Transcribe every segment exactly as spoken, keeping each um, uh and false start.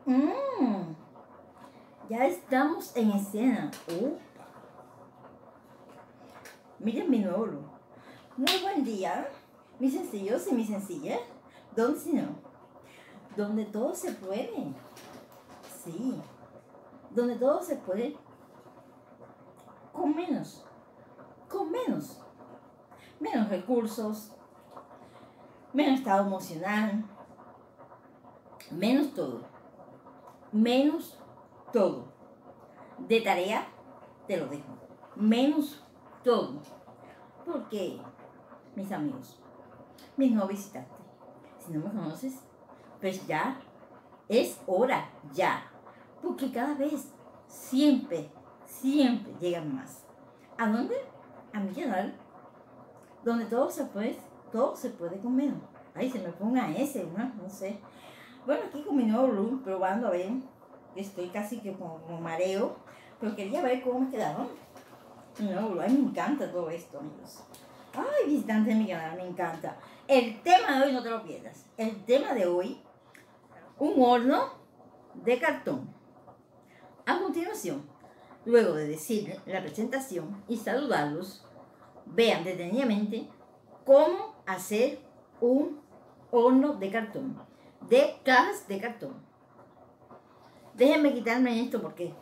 Mm, ya estamos en escena. Uh. Miren mi nuevo look. Muy buen día, mis sencillos y mis sencillas. ¿Dónde si no? Donde todo se puede. Sí. Donde todo se puede. Con menos. Con menos. Menos recursos. Menos estado emocional. Menos todo. Menos todo. De tarea, te lo dejo. Menos todo. Porque, mis amigos, mis no visitantes, si no me conoces, pues ya es hora, ya. Porque cada vez, siempre, siempre llegan más. ¿A dónde? A mi canal, donde todo se puede, todo se puede comer. Ay, se me ponga ese, ¿no? No sé. Bueno, aquí con mi nuevo look, probando a ver, estoy casi que como mareo, pero quería ver cómo me quedaron. No, a mí me encanta todo esto, amigos. Ay, visitantes de mi canal, me encanta. El tema de hoy no te lo pierdas. El tema de hoy, un horno de cartón. A continuación, luego de decir la presentación y saludarlos, vean detenidamente cómo hacer un horno de cartón, de cajas de cartón. Déjenme quitarme esto porque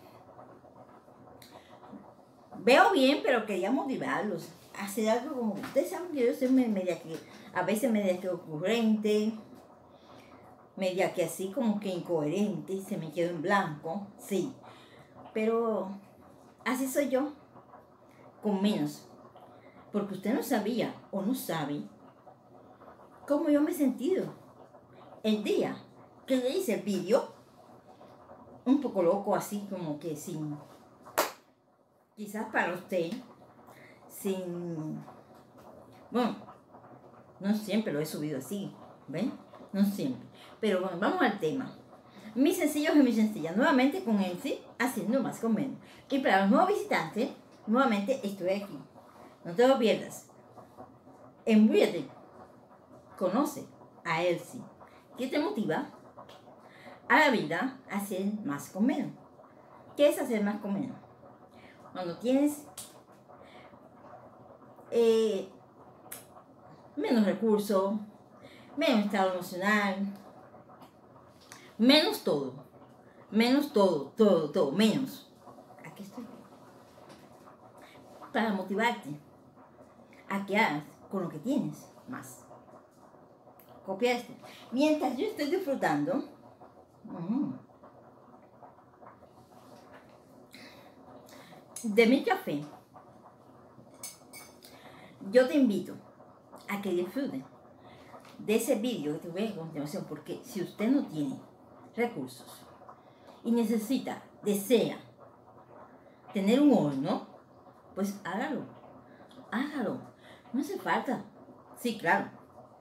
veo bien, pero quería motivarlos. Hacer algo como, ustedes saben que yo soy media que, a veces media que ocurrente, media que así como que incoherente, se me quedó en blanco, sí. Pero así soy yo, con menos. Porque usted no sabía o no sabe cómo yo me he sentido el día que le hice el vídeo, un poco loco así como que sin, quizás para usted, sin, bueno, no siempre lo he subido así, ¿ven? No siempre. Pero bueno, vamos al tema. Mis sencillos y mis sencillas, nuevamente con Elsie, haciendo más con menos. Y para los nuevos visitantes, nuevamente estoy aquí. No te lo pierdas. Envíate. Conoce a Elsie. ¿Qué te motiva a la vida a hacer más con menos? ¿Qué es hacer más con menos? Cuando tienes eh, menos recursos, menos estado emocional, menos todo, menos todo, todo, todo, menos. Aquí estoy. Para motivarte a que hagas con lo que tienes más. Copia esto. Mientras yo estoy disfrutando mm, de mi café, yo te invito a que disfruten de ese vídeo que te voy a continuación, porque si usted no tiene recursos y necesita, desea tener un horno, pues hágalo, hágalo, no hace falta, sí, claro,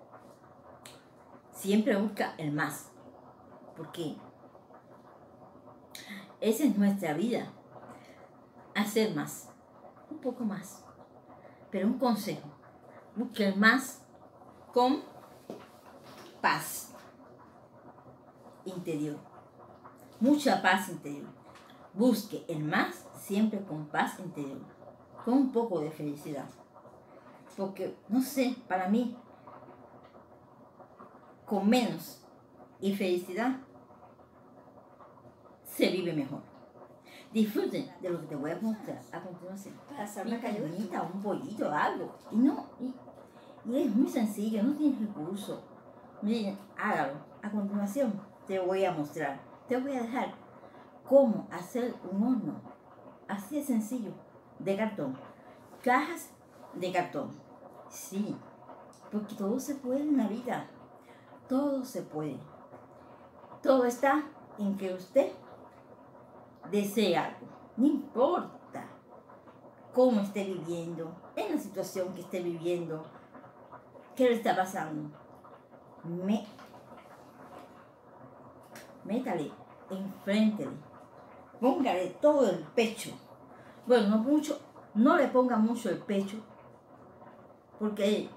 siempre busca el más, porque esa es nuestra vida, hacer más, un poco más, pero un consejo, busque el más con paz interior, mucha paz interior. Busque el más siempre con paz interior, con un poco de felicidad. Porque, no sé, para mí, con menos y felicidad, se vive mejor. Disfruten de lo que te voy a mostrar a continuación. Para hacer una cañonita, un pollito, algo. Y no, y, y es muy sencillo, no tienes recursos. Miren, hágalo. A continuación te voy a mostrar, te voy a dejar cómo hacer un horno así de sencillo, de cartón, cajas de cartón. Sí, porque todo se puede en la vida, todo se puede. Todo está en que usted desee algo, no importa cómo esté viviendo, en la situación que esté viviendo, qué le está pasando. Me, métale, enfréntele, póngale todo el pecho. Bueno, no mucho, no le ponga mucho el pecho, porque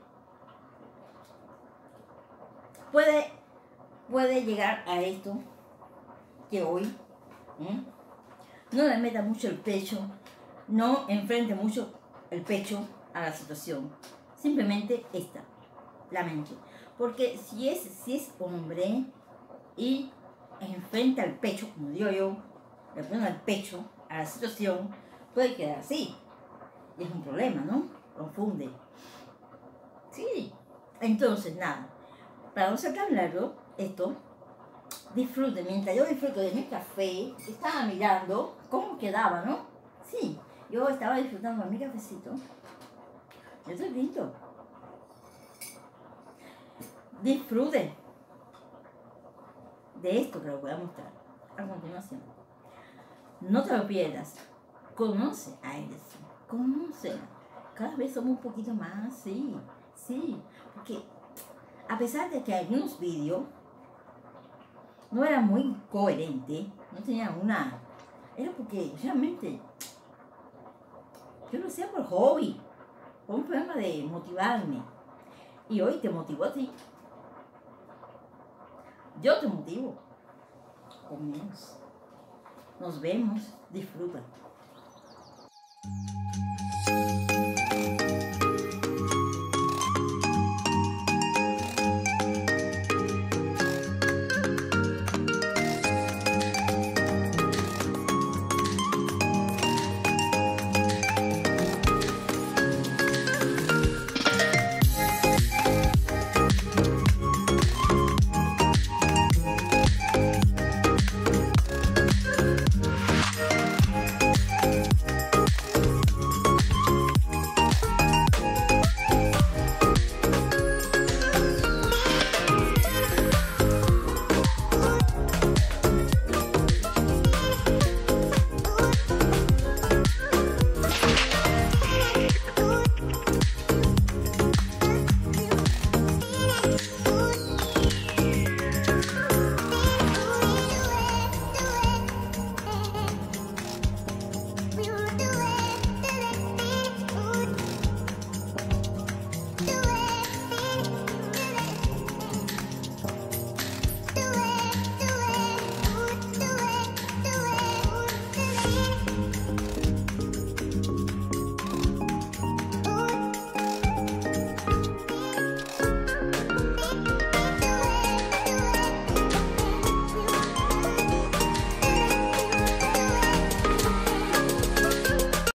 puede, puede llegar a esto que hoy ¿eh? no le meta mucho el pecho, no enfrente mucho el pecho a la situación. Simplemente esta, la mente. Porque si es, si es hombre y enfrenta el pecho, como digo yo, le pone el pecho a la situación, puede quedar así. Y es un problema, ¿no? Confunde. Sí. Entonces, nada. Para no ser tan largo, esto, disfrute. Mientras yo disfruto de mi café, estaba mirando cómo quedaba, ¿no? Sí. Yo estaba disfrutando de mi cafecito. Eso es lindo. Disfrute de esto que lo voy a mostrar a continuación. No te lo pierdas. Conoce a Edison. Conoce. Cada vez somos un poquito más, sí, sí. Porque a pesar de que algunos vídeos no eran muy coherentes, no tenían una... Era porque realmente yo lo hacía por hobby, por un problema de motivarme. Y hoy te motivo a ti. Yo te motivo. Con menos. Nos vemos. Disfruta.